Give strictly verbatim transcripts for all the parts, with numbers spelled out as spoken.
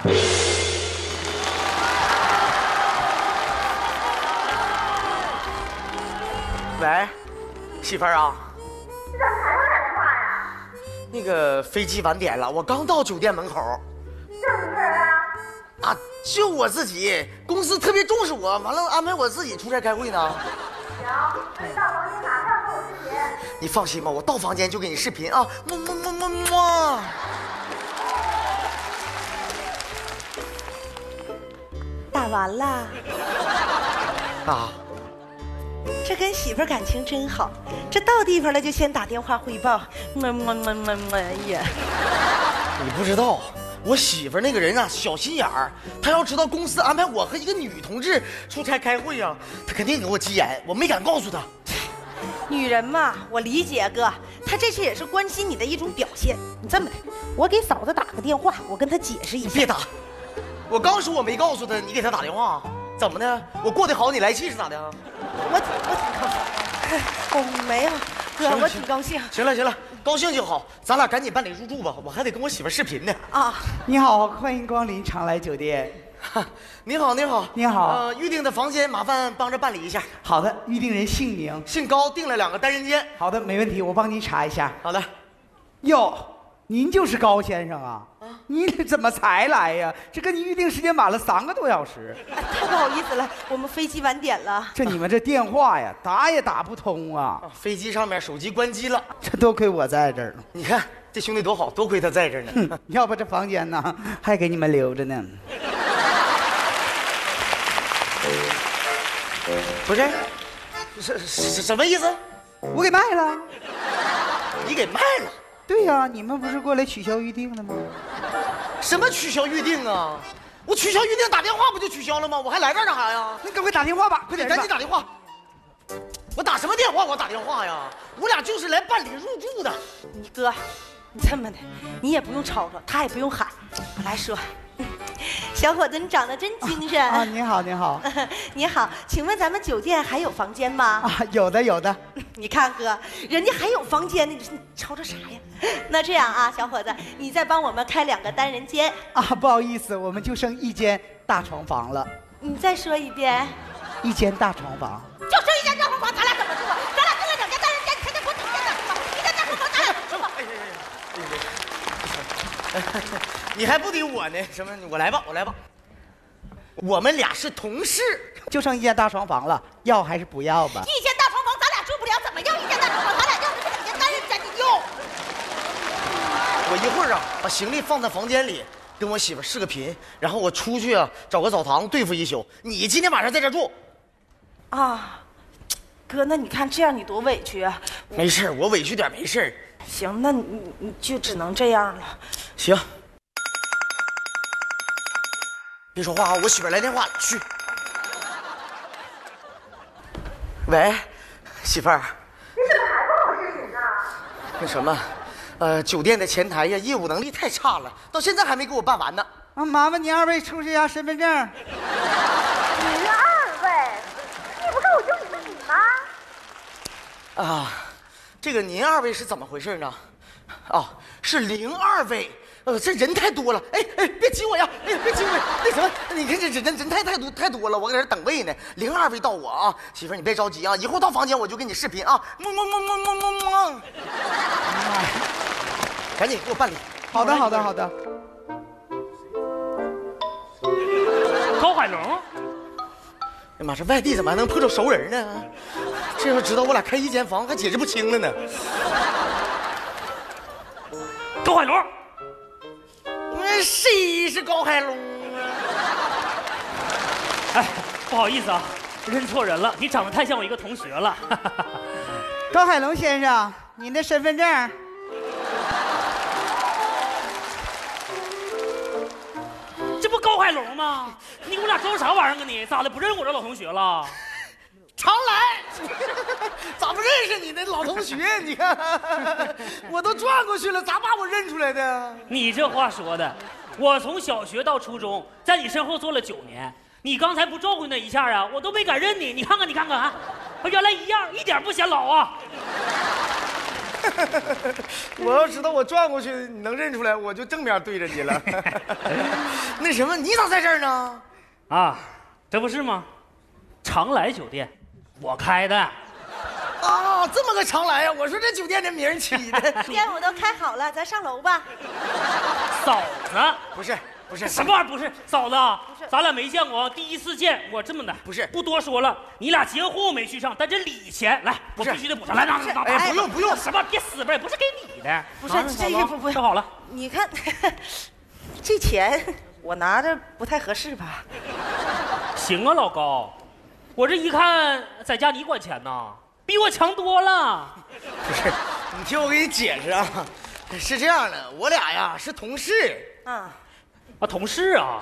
喂，媳妇儿啊， 你怎么才给我打电话呀？ 那个飞机晚点了，我刚到酒店门口。 这么事儿啊？ 啊，就我自己，公司特别重视我，完了安排我自己出差开会呢。 行，那你到房间马上跟我视频。 你放心吧，我到房间就给你视频啊，么么么么么。 打完了。 啊。 这跟媳妇儿感情真好，这到地方了就先打电话汇报，么么么么么呀！ 你不知道，我媳妇儿那个人啊，小心眼儿。她要知道公司安排我和一个女同志出差开会啊，她肯定给我急眼，我没敢告诉她。 女人嘛，我理解哥，她这是也是关心你的一种表现。你这么的，我给嫂子打个电话，我跟她解释一下。 别打，我刚说我没告诉她，你给她打电话，怎么的？我过得好，你来气是咋的？ 我挺我挺高兴，我没有哥，我挺高兴。 行了行了，高兴就好，咱俩赶紧办理入住吧，我还得跟我媳妇视频呢。 啊， 你好，欢迎光临长来酒店。 你好，你好， 你好。 呃，预定的房间麻烦帮着办理一下。 好的，预定人姓名。 姓高，订了两个单人间。 好的，没问题，我帮您查一下。 好的。 哟，您就是高先生啊？啊，你怎么才来呀？这跟您预定时间晚了三个多小时。 哎，太不好意思了，我们飞机晚点了。 这你们这电话呀，打也打不通啊！ 飞机上面手机关机了， 这多亏我在这儿。 你看这兄弟多好，多亏他在这儿呢。 要不这房间呢，还给你们留着呢。 不是，什什什么意思？ 我给卖了。 你给卖了？ 对呀、啊，你们不是过来取消预定的吗？ 什么取消预定啊？我取消预定打电话不就取消了吗？我还来这儿干啥呀？ 那赶快打电话吧，快点， 赶紧打电话。我打什么电话？我打电话呀！我俩就是来办理入住的。 你哥，你这么的，你也不用吵吵，他也不用喊，我来说。小伙子，你长得真精神啊！你好，你好， 你好，请问咱们酒店还有房间吗？ 啊，有的，有的。 你看哥，人家还有房间呢，你吵吵啥呀？那这样啊，小伙子，你再帮我们开两个单人间啊。不好意思，我们就剩一间大床房了。 你再说一遍。 一间大床房。 就剩一间大床房，咱俩怎么住啊？咱俩订了两间单人间，你天天给我整间大床房，一间大床房咱俩怎么住？ 你还不敌我呢？什么？我来吧，我来吧。我们俩是同事， 就剩一间大床房了，要还是不要吧？ 一间大床房咱俩住不了，怎么要一间大床房？咱俩要的是两间单人间，你要？ 我一会儿啊，把行李放在房间里，跟我媳妇视个频，然后我出去啊，找个澡堂对付一宿。你今天晚上在这住？ 啊，哥，那你看这样你多委屈啊！ 没事，我委屈点没事。 行，那你你就只能这样了。 行。别说话啊！我媳妇来电话了，去。喂，媳妇儿。 你怎么还跟我视频呢？ 那什么，呃，酒店的前台呀，业务能力太差了，到现在还没给我办完呢。 啊，麻烦您二位出示一下身份证。 您二位，你不是我就你自己吗？ 啊，这个您二位是怎么回事呢？啊，是零二位。呃，这人太多了，哎哎，别挤我呀！哎呀，别挤我！那什么，你看这人人人太太多太多了，我搁这等位呢。零二位到我啊，媳妇儿你别着急啊，一会儿到房间我就给你视频啊。么么么么么么么。赶紧给我办理。 好的，好的，好的。 高海龙， 哎呀妈，这外地怎么还能碰着熟人呢？这要知道我俩开一间房，还解释不清了呢。 高海龙。 那谁是高海龙啊？ 哎，不好意思啊，认错人了，你长得太像我一个同学了。 高海龙先生，您的身份证。 这不高海龙吗？你给我俩装啥玩意儿啊你？咋的？不认我这老同学了？ 常来，咋不认识你呢？老同学，你看，我都转过去了，咋把我认出来的？ 你这话说的，我从小学到初中，在你身后坐了九年，你刚才不照顾那一下啊，我都没敢认你。你看看，你看看啊，原来一样，一点不显老啊。 我要知道我转过去你能认出来，我就正面对着你了。那什么，你咋在这儿呢？ 啊，这不是吗？常来酒店，我开的。 啊，这么个常来呀！我说这酒店这名儿起的。 店我都开好了，咱上楼吧。 嫂子， 不是不是什么玩意儿？不是嫂子， 是咱俩没见过，第一次见。我这么的， 不是不多说了，你俩结婚我没去上，但这礼钱来，我不是必须得补上来。拿拿拿！ 哎不用不用什么别死吧，不是给你的。 不是拿着这个不不收好了。 你看，这钱我拿着不太合适吧？ 行啊，老高，我这一看在家你管钱呐，比我强多了。 不是，你听我给你解释啊，是这样的，我俩呀是同事。 啊， 啊，同事啊，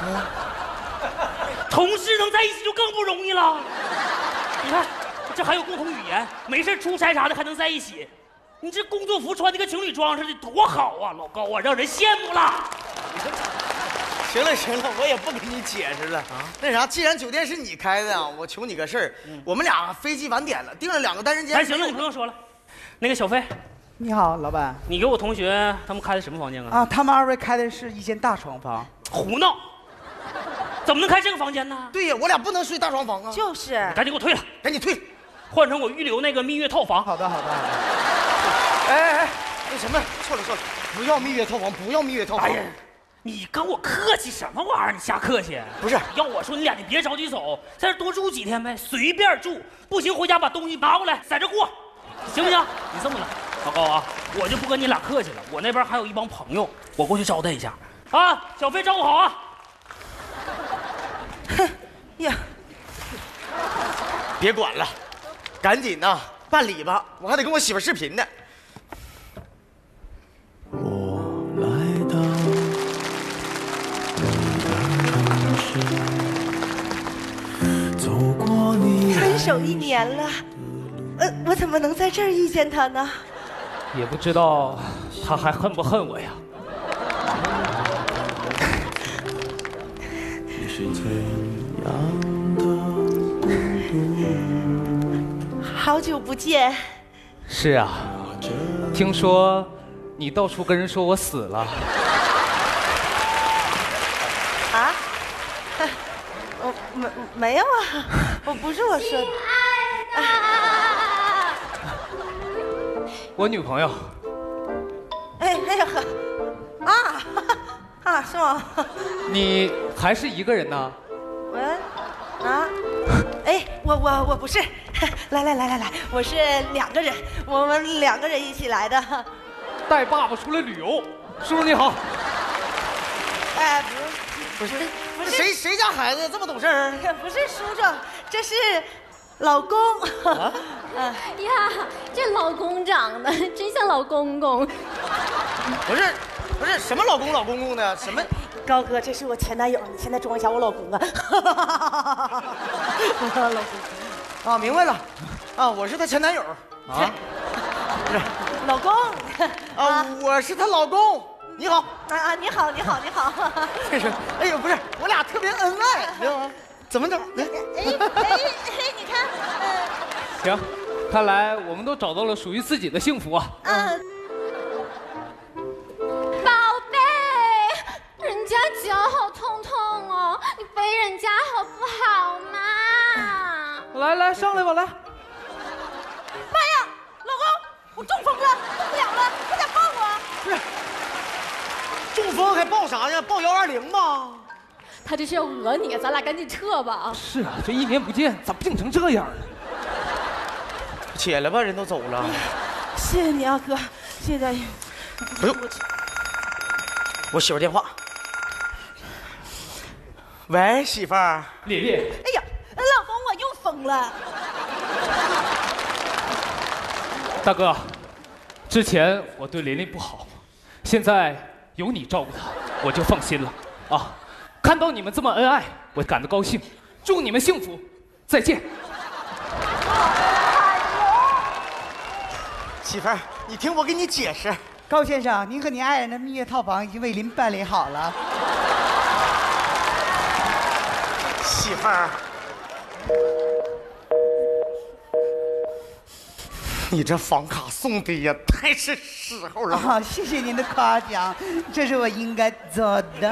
同事能在一起就更不容易了。你看，这还有共同语言，没事出差啥的还能在一起。你这工作服穿的跟情侣装似的，多好啊，老高啊，让人羡慕了。 行了行了，我也不给你解释了啊。那啥，既然酒店是你开的啊，我求你个事儿，嗯、我们俩飞机晚点了，订了两个单人间。 哎，行了，你不用说了。那个小飞， 你好，老板。 你给我同学他们开的什么房间啊？ 啊，他们二位开的是一间大床房。 胡闹！怎么能开这个房间呢？ 对呀，我俩不能睡大床房啊。 就是。 赶紧给我退了， 赶紧退， 换成我预留那个蜜月套房。 好的，好的，好的。 哎哎哎，那什么，错了错了，不要蜜月套房，不要蜜月套房。 哎呀，你跟我客气什么玩意儿？你瞎客气？ 不是， 要我说你俩你别着急走，在这多住几天呗，随便住。不行回家把东西拿过来，在这过，行不行？你这么的，老高啊，我就不跟你俩客气了，我那边还有一帮朋友，我过去招待一下。啊，小飞照顾好啊。 哼呀， 别管了，赶紧呐办理吧，我还得跟我媳妇视频呢。 我来到你的城市，走过你分手一年了，呃，我怎么能在这儿遇见他呢？ 也不知道他还恨不恨我呀。 你是怎样的孤独？ 好久不见。 是啊，听说你到处跟人说我死了。 啊？我没没有啊，我不是我说的。 啊、 我女朋友。 哎哎呀呵，啊啊是吗？ 你还是一个人呢？ 喂，啊，哎，我我我不是，来来来来来，我是两个人，我们两个人一起来的。 带爸爸出来旅游，叔叔你好。 哎，不是， 不是不是谁谁家孩子这么懂事儿？ 不是叔叔，这是老公。啊， 呀，这老公长得真像老公公。 不是，不是什么老公老公公的，什么？ 高哥，这是我前男友，你现在装一下我老公啊。老公啊，明白了，啊，我是她前男友。啊，不是， 老公。 啊，我是她老公。你好。 啊啊，你好，你好，你好。 这是，哎呦，不是，我俩特别恩爱，你知道吗？怎么整？ 哎哎哎，你看，嗯。 行，看来我们都找到了属于自己的幸福啊。 嗯。 宝贝，人家脚好痛痛哦，你背人家好不好嘛？ 来来，上来吧，来。 妈呀，老公，我中风了，动不了了，快点抱我！ 不是，中风还报啥呀？报幺二零吧。 他这是要讹你，咱俩赶紧撤吧啊！ 是啊，这一年不见，咋病成这样呢？ 起来吧，人都走了。 谢谢你啊，哥，谢谢大爷。 不用，我媳妇电话。喂，媳妇儿。 丽丽。 哎呀，老公，我又疯了。 大哥，之前我对琳琳不好，现在有你照顾她，我就放心了啊。看到你们这么恩爱，我感到高兴，祝你们幸福，再见。 媳妇儿，你听我给你解释。 高先生，您和您爱人的蜜月套房已经为您办理好了。 媳妇儿， 你这房卡送的呀，太是时候了。 啊，谢谢您的夸奖，这是我应该做的。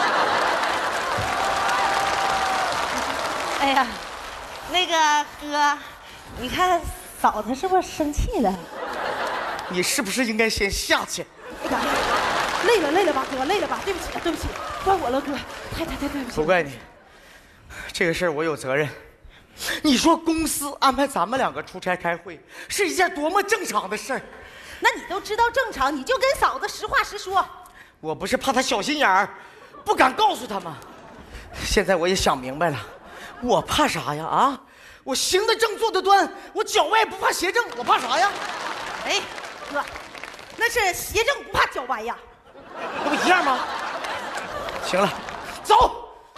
哎呀，那个哥，你看嫂子是不是生气了？ 你是不是应该先下去？ 哎呀，累了累了吧，哥，累了吧？对不起，对不起，怪我了，哥，太太太对不起。 不怪你，这个事儿我有责任。你说公司安排咱们两个出差开会，是一件多么正常的事儿。 那你都知道正常，你就跟嫂子实话实说。 我不是怕他小心眼儿，不敢告诉他吗？现在我也想明白了，我怕啥呀？啊，我行得正，坐得端，我脚歪不怕鞋正，我怕啥呀？ 哎，哥，那是鞋正不怕脚歪呀。 那不一样吗？行了，走。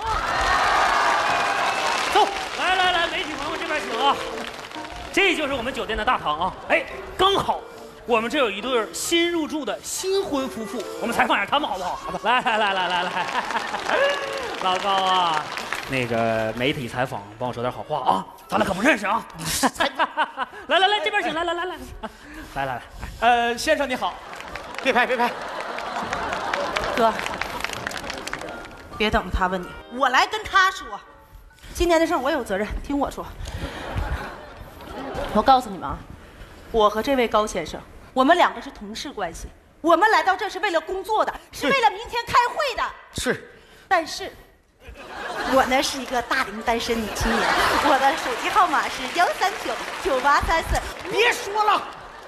走，来来来，媒体朋友这边请啊！这就是我们酒店的大堂啊！哎，刚好我们这有一对新入住的新婚夫妇，我们采访一下他们好不好？来来来来来来，老高啊，那个媒体采访，帮我说点好话啊！咱俩可不认识啊！来来来，这边请，来来来来，来来来， 呃，先生你好， 别拍别拍， 哥，别等着他问你，我来跟他说。今天的事儿我有责任，听我说。我告诉你们啊，我和这位高先生，我们两个是同事关系，我们来到这是为了工作的，是为了明天开会的。 是， 但是，我呢是一个大龄单身女青年，我的手机号码是幺三九九八三四。 别说了，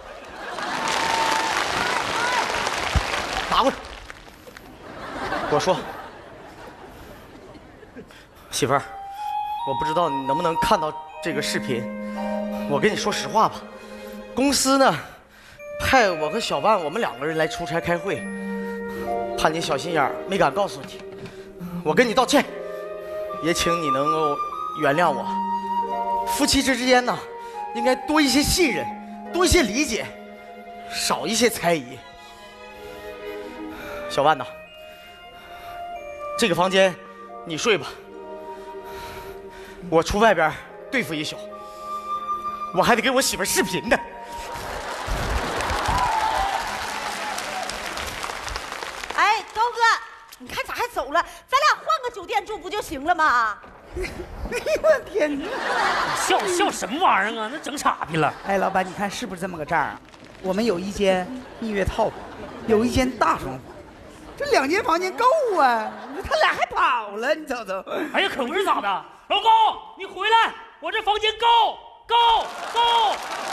拿过来。我说，媳妇儿。我不知道你能不能看到这个视频，我跟你说实话吧，公司呢派我和小万我们两个人来出差开会，怕你小心眼儿没敢告诉你，我跟你道歉，也请你能够原谅我。夫妻之间呢，应该多一些信任，多一些理解，少一些猜疑。小万呐，这个房间你睡吧。我出外边对付一宿，我还得给我媳妇视频呢。 哎，高哥，你看咋还走了？咱俩换个酒店住不就行了吗？ 哎呦我天哪！ 笑笑什么玩意儿啊？那整傻逼了。 哎，老板，你看是不是这么个账啊？我们有一间蜜月套房，有一间大双房，这两间房间够啊！他俩还跑了，你瞅瞅。 哎呀，可不是咋的。老高，你回来，我这房间够够够